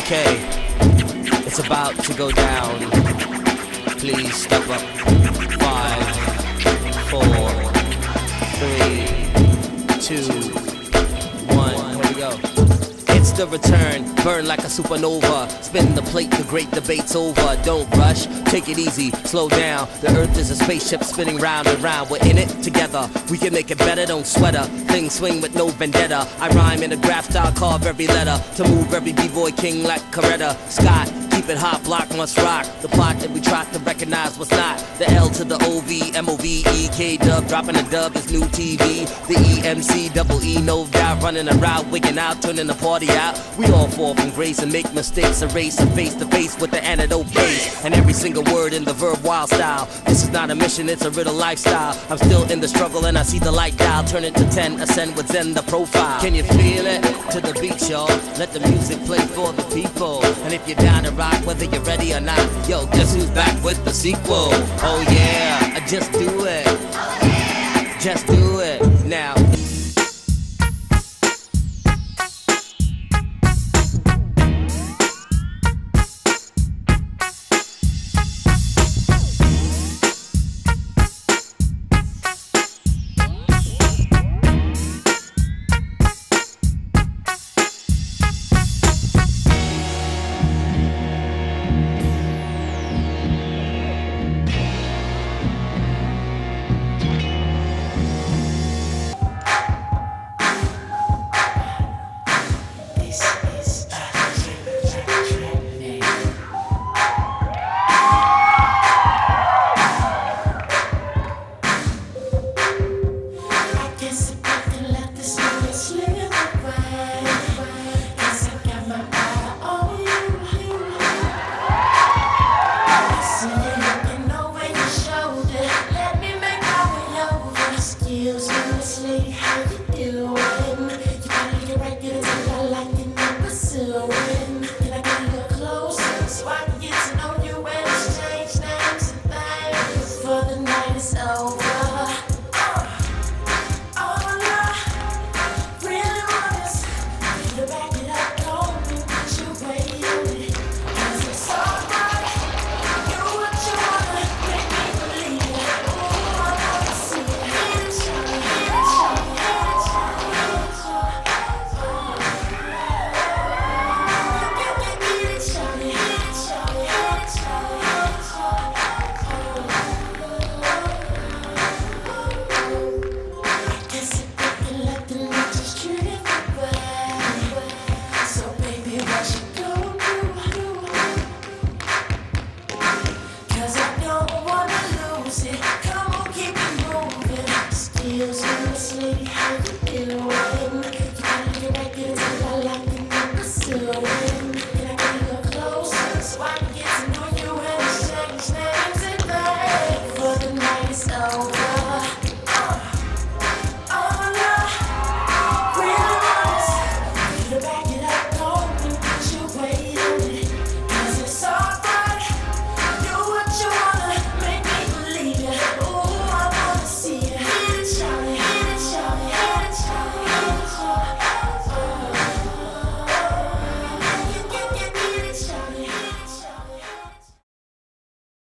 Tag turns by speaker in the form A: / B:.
A: Okay, it's about to go down. Please step up. 5, 4, 3, 2, 1. Here we go. It's the return, burn like a supernova. Spin the plate, the great debate's over. Don't rush, take it easy, slow down. The earth is a spaceship spinning round and round. We're in it together, we can make it better, don't sweat her. Things swing with no vendetta. I rhyme in a graph style, carve every letter. To move every b-boy king like Coretta Scott. Keep it hot, block must rock. The plot that we try to recognize what's not. The L to the O-V, M-O-V-E, K-dub, dropping a dub is new TV. The E-M-C, double E, no doubt. Running around, wigging out, turning the party out. We all fall from grace and make mistakes. Erase a face-to-face with the antidote base. And every single word in the verb wild style. This is not a mission, it's a riddle lifestyle. I'm still in the struggle and I see the light dial. Turn it to 10, ascend with Zen the profile. Can you feel it? To the beat, y'all. Let the music play for the people. And if you're down to rock, whether you're ready or not, yo, guess who's back with the sequel? Oh yeah, just do it. Just do it. Now.
B: Come on, keep it moving. Still